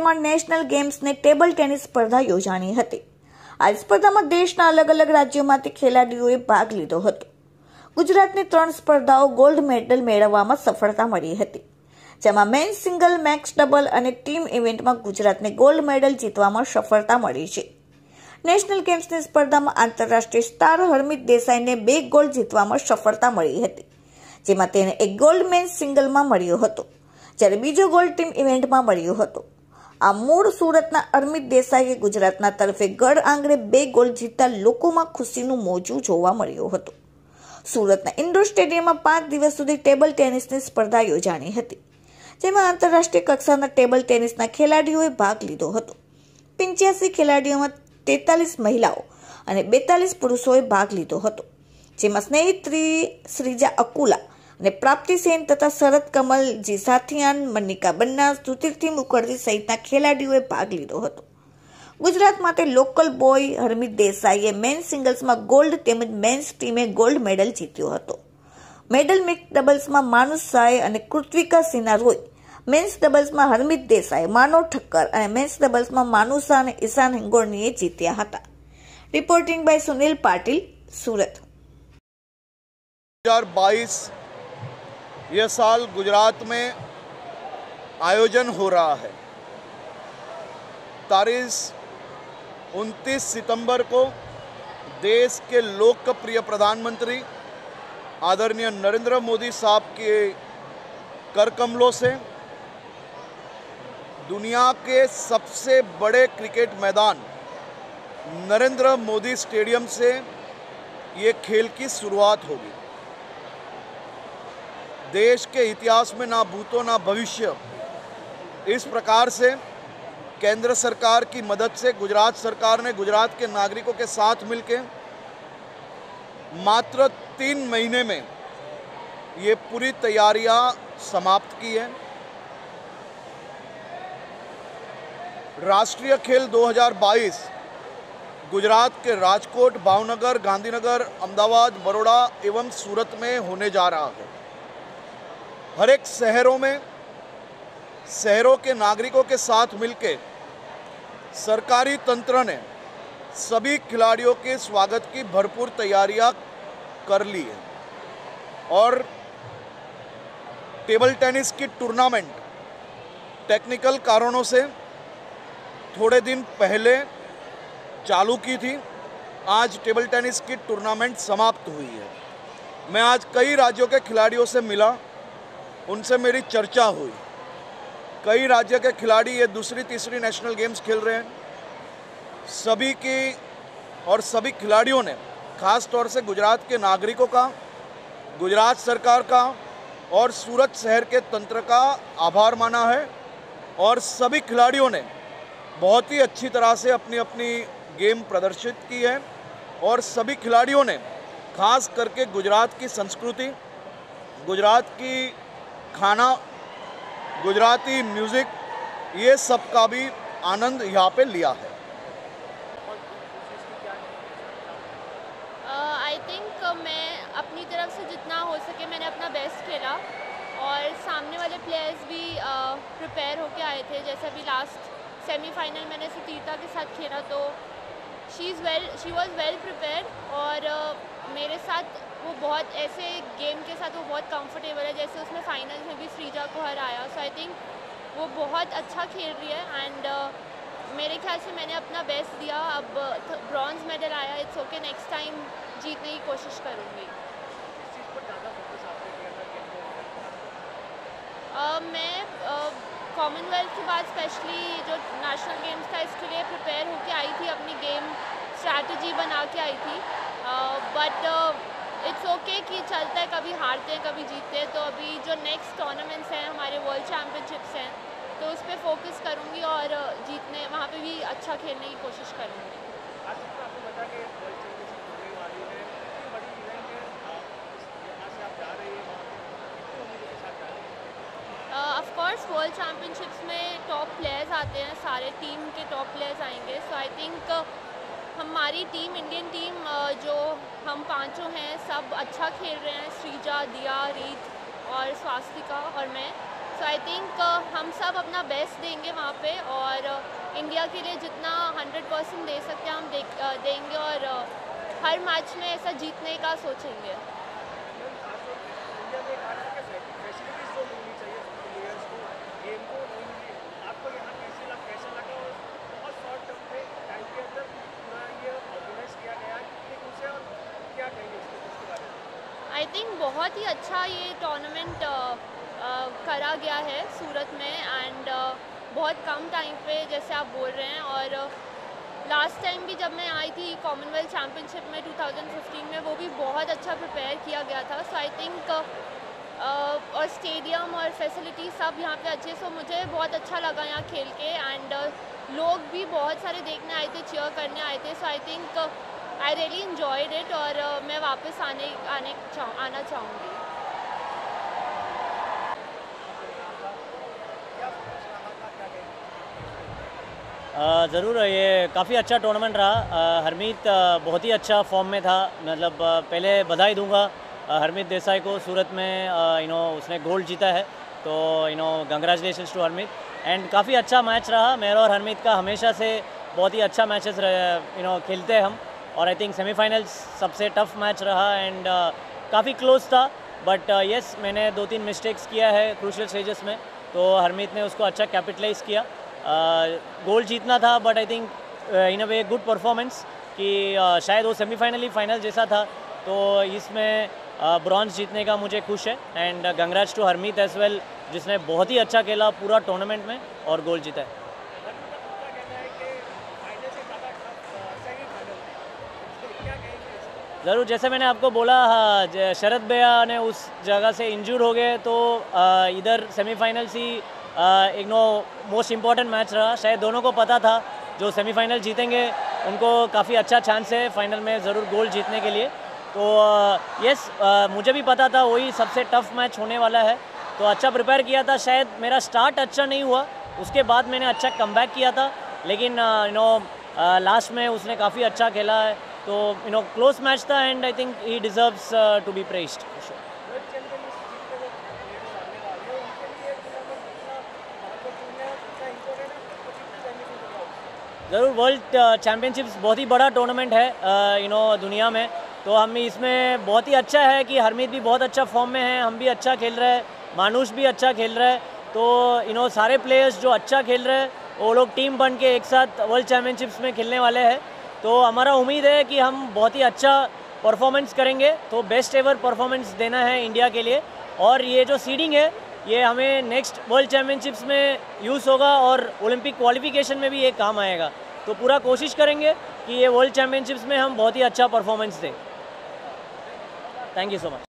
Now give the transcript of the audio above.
गुजरातમાં national ગેમ્સની table tennis સ્પર્ધા યોજાણી હતી। આ સ્પર્ધામાં દેશના અલગ અલગ રાજ્યોમાંથી ખેલાડીઓએ ભાગ લીધો હતો। ગુજરાતની 3 સ્પર્ધાઓ ગોલ્ડ મેડલ મેળવવામાં સફળતા મળી હતી, જેમાં મેન્સ સિંગલ, મેક્સ ડબલ અને ટીમ ઇવેન્ટમાં ગુજરાતને ગોલ્ડ મેડલ જીતવામાં સફળતા મળી છે। નેશનલ ગેમ્સની સ્પર્ધામાં આંતરરાષ્ટ્રીય સ્ટાર હરમિત દેસાઈને 2 ગોલ્ડ જીતવામાં સફળતા મળી હતી, જેમાં તેને 1 ગોલ્ડ મેન્સ સિંગલમાં મળ્યો હતો, જ્યારે બીજો ગોલ્ડ ટીમ ઇવેન્ટમાં મળ્યો હતો। આ મૂળ સુરતના હરમિત દેસાઈએ ગુજરાતના તરફે ગઢ આંગણે 2 ગોલ્ડ જીતતા લોકોમાં ખુશીનું મોજું જોવા મળ્યું હતું। સુરતના ઇન્ડોર સ્ટેડિયમમાં 5 દિવસ સુધી ટેબલ ટેનિસની સ્પર્ધા યોજાણી હતી, જેમાં આંતરરાષ્ટ્રીય કક્ષાના ટેબલ ટેનિસના ખેલાડીઓએ ભાગ લીધો હતો। 85 ખેલાડીઓમાં 43 મહિલાઓ અને 42 પુરુષોએ ભાગ લીધો હતો, જેમાં સ્નેહિત્રી શ્રીજા અકુલા અને પ્રાપ્તિ સેન તથા શરદ કમલ જીસાથિયાન, મનિકા બન્ના, સુતીર્થી મુખર્જી સહિતના ખેલાડીઓએ ભાગ લીધો હતો। ગુજરાત માટે લોકલ બોય હરમિત દેસાઈએ મેન્સ સિંગલ્સમાં ગોલ્ડ તેમજ મેન્સ ટીમે ગોલ્ડ મેડલ જીત્યો હતો। મેડલ મિક્સ ડબલ્સમાં માનુષ શાહે અને કૃત્વિકા સિન્હા રોય, મેન્સ ડબલ્સમાં હરમિત દેસાઈ, માનવ ઠક્કર અને મેન્સ ડબલ્સમાં માનુષા અને ઈશાન હિંગોળનીએ જીત્યા હતા। Reporting by Sunil Patil, Surat. 2022 ये साल गुजरात में आयोजन हो रहा है। तारीख 29 सितंबर को देश के लोकप्रिय प्रधानमंत्री आदरणीय नरेंद्र मोदी साहब के कर कमलों से दुनिया के सबसे बड़े क्रिकेट मैदान नरेंद्र मोदी स्टेडियम से ये खेल की शुरुआत होगी। देश के इतिहास में ना भूतो ना भविष्य इस प्रकार से केंद्र सरकार की मदद से गुजरात सरकार ने गुजरात के नागरिकों के साथ मिलकर मात्र 3 महीने में ये पूरी तैयारियां समाप्त की है। राष्ट्रीय खेल 2022 गुजरात के राजकोट, भावनगर, गांधीनगर, अहमदाबाद, बड़ौदा एवं सूरत में होने जा रहा है। हर एक शहरों के नागरिकों के साथ मिलकर सरकारी तंत्र ने सभी खिलाड़ियों के स्वागत की भरपूर तैयारियां कर ली है और टेबल टेनिस की टूर्नामेंट टेक्निकल कारणों से थोड़े दिन पहले चालू की थी। आज टेबल टेनिस की टूर्नामेंट समाप्त हुई है। मैं आज कई राज्यों के खिलाड़ियों से मिला, उनसे मेरी चर्चा हुई। कई राज्य के खिलाड़ी ये दूसरी तीसरी नेशनल गेम्स खेल रहे हैं। सभी की और सभी खिलाड़ियों ने खास तौर से गुजरात के नागरिकों का, गुजरात सरकार का और सूरत शहर के तंत्र का आभार माना है और सभी खिलाड़ियों ने बहुत ही अच्छी तरह से अपनी अपनी गेम प्रदर्शित की है और सभी खिलाड़ियों ने खास करके गुजरात की संस्कृति, गुजरात की खाना, गुजराती म्यूज़िक, ये सब का भी आनंद यहाँ पे लिया है। आई थिंक मैं अपनी तरफ से जितना हो सके मैंने अपना बेस्ट खेला और सामने वाले प्लेयर्स भी प्रिपेयर होके आए थे। जैसे अभी लास्ट सेमीफाइनल मैंने सुतीर्था के साथ खेला तो शी वॉज़ वेल प्रिपेयर्ड और मेरे साथ वो बहुत ऐसे गेम के साथ वो बहुत कंफर्टेबल है। जैसे उसने फाइनल में भी श्रीजा को हराया, सो आई थिंक वो बहुत अच्छा खेल रही है एंड मेरे ख्याल से मैंने अपना बेस्ट दिया। अब ब्रॉन्ज मेडल आया, इट्स ओके, नेक्स्ट टाइम जीतने की कोशिश करूँगी। मैं कॉमनवेल्थ के बाद स्पेशली जो नेशनल गेम्स था इसके लिए प्रिपेयर होके आई थी, अपनी गेम स्ट्रैटेजी बना के आई थी। बट इट्स ओके कि चलता है, कभी हारते हैं कभी जीतते हैं। तो अभी जो नेक्स्ट टूर्नामेंट्स हैं हमारे वर्ल्ड चैम्पियनशिप्स हैं तो उस पर फोकस करूँगी और जीतने वहाँ पे भी अच्छा खेलने की कोशिश करूँगी। ऑफ कोर्स वर्ल्ड चैम्पियनशिप्स में टॉप प्लेयर्स आते हैं, सारे टीम के टॉप प्लेयर्स आएंगे। सो आई थिंक हमारी टीम, इंडियन टीम जो हम पांचों हैं सब अच्छा खेल रहे हैं, श्रीजा, दिया, रीत और स्वास्तिका और मैं। सो आई थिंक हम सब अपना बेस्ट देंगे वहाँ पे और इंडिया के लिए जितना 100% दे सकते हैं हम देंगे और हर मैच में ऐसा जीतने का सोचेंगे। आई थिंक बहुत ही अच्छा ये टूर्नामेंट करा गया है सूरत में एंड बहुत कम टाइम पे जैसे आप बोल रहे हैं। और लास्ट टाइम भी जब मैं आई थी कॉमनवेल्थ चैम्पियनशिप में 2015 में, वो भी बहुत अच्छा प्रिपेयर किया गया था। सो आई थिंक और स्टेडियम और फैसिलिटी सब यहाँ पे अच्छे, सो मुझे बहुत अच्छा लगा यहाँ खेल के एंड लोग भी बहुत सारे देखने आए थे, चीयर करने आए थे। So I think I really enjoyed it और मैं वापस आना चाहूँगी। ज़रूर ये काफ़ी अच्छा टूर्नामेंट रहा। हरमीत बहुत ही अच्छा फॉर्म में था, मतलब पहले बधाई दूंगा हरमीत देसाई को। सूरत में उसने गोल्ड जीता है, तो कंग्रेचुलेशंस टू हरमीत। एंड काफ़ी अच्छा मैच रहा। मेरा और हरमीत का हमेशा से बहुत ही अच्छा मैचेस खेलते हैं हम, और आई थिंक सेमीफाइनल्स सबसे टफ मैच रहा एंड काफ़ी क्लोज था। बट येस, मैंने 2-3 मिस्टेक्स किया है क्रूशियल स्टेजेस में, तो हरमीत ने उसको अच्छा कैपिटलाइज़ किया। गोल्ड जीतना था, but I think in a way good performance कि शायद वो सेमीफाइनल ही फाइनल जैसा था, तो इसमें ब्रॉन्ज जीतने का मुझे खुश है। And congrats to Harmeet as well, जिसने बहुत ही अच्छा खेला पूरा टूर्नामेंट में और गोल्ड जीता है। ज़रूर, जैसे मैंने आपको बोला, शरद भैया ने उस जगह से इंजूर हो गए, तो इधर सेमीफाइनल्स ही मोस्ट इम्पॉर्टेंट मैच रहा। शायद दोनों को पता था जो सेमीफाइनल जीतेंगे उनको काफ़ी अच्छा चांस है फाइनल में ज़रूर गोल्ड जीतने के लिए। तो यस, मुझे भी पता था वही सबसे टफ मैच होने वाला है, तो अच्छा प्रिपेयर किया था। शायद मेरा स्टार्ट अच्छा नहीं हुआ, उसके बाद मैंने अच्छा कमबैक किया था, लेकिन लास्ट में उसने काफ़ी अच्छा खेला है, तो क्लोज मैच था and I think he deserves to be praised. ज़रूर, वर्ल्ड चैम्पियनशिप्स बहुत ही बड़ा टूर्नामेंट है दुनिया में, तो हम इसमें बहुत ही अच्छा है कि हरमीत भी बहुत अच्छा फॉर्म में है, हम भी अच्छा खेल रहे हैं, मानुष भी अच्छा खेल रहा है, तो सारे प्लेयर्स जो अच्छा खेल रहे हैं वो लोग टीम बन के एक साथ वर्ल्ड चैम्पियनशिप्स में खेलने वाले हैं। तो हमारा उम्मीद है कि हम बहुत ही अच्छा परफॉर्मेंस करेंगे, तो बेस्ट एवर परफॉर्मेंस देना है इंडिया के लिए। और ये जो सीडिंग है ये हमें नेक्स्ट वर्ल्ड चैम्पियनशिप्स में यूज़ होगा और ओलंपिक क्वालिफिकेशन में भी ये काम आएगा, तो पूरा कोशिश करेंगे कि ये वर्ल्ड चैम्पियनशिप्स में हम बहुत ही अच्छा परफॉर्मेंस दें। Thank you so much.